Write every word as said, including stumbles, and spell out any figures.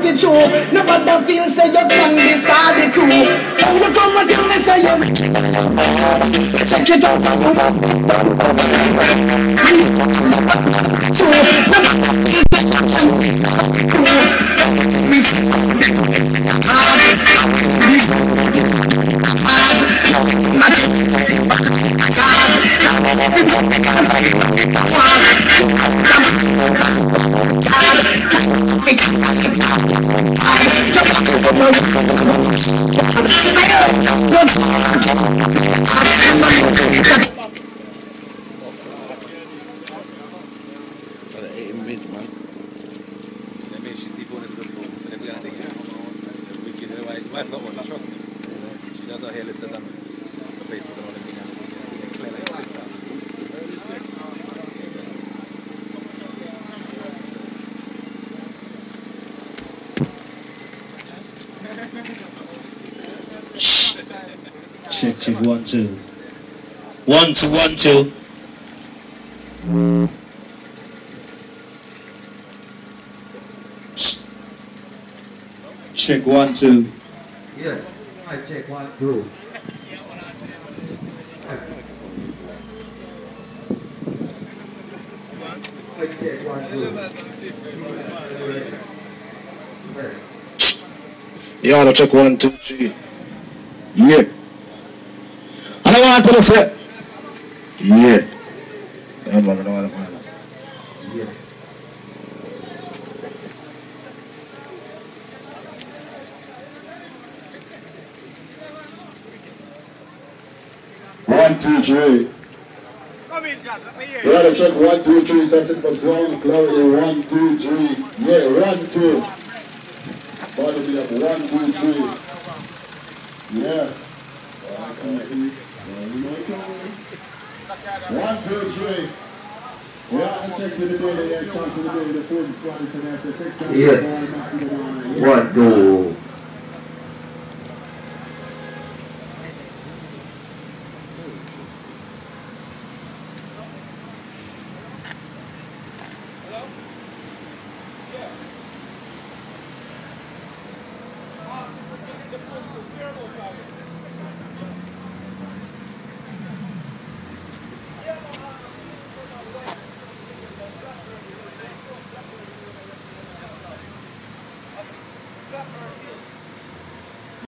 the true. Nobody feels say you can decide the crew. When you come and tell me say you check it out and you true. Nobody feels say you can decide the crew. Check, check, one, two. One, two, one, two. Check, one, two. Yeah, I check, one, two. I check, one, two. Yeah, check, one, two, three. Yeah. I don't want to say. Yeah. Yeah, man, I don't want to. Yeah. One, two, three. Come in, John. Let me hear You gotta check one, two, three. Something for sound clarity. One, two, three. Yeah, one, two. Body me up. One, two, three. Yeah. One, two, three. We are the checks in the building, yeah, chance in the building, the food is running, so there's a picture. Yes. One, two.